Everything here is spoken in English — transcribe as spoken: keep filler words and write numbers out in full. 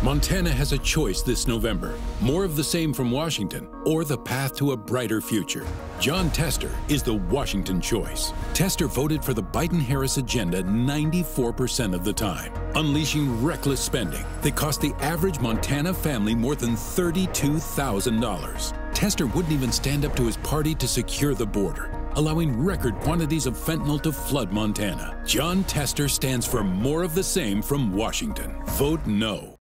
Montana has a choice this November. More of the same from Washington or the path to a brighter future. Jon Tester is the Washington choice. Tester voted for the Biden-Harris agenda ninety-four percent of the time, unleashing reckless spending that cost the average Montana family more than thirty-two thousand dollars. Tester wouldn't even stand up to his party to secure the border, allowing record quantities of fentanyl to flood Montana. Jon Tester stands for more of the same from Washington. Vote no.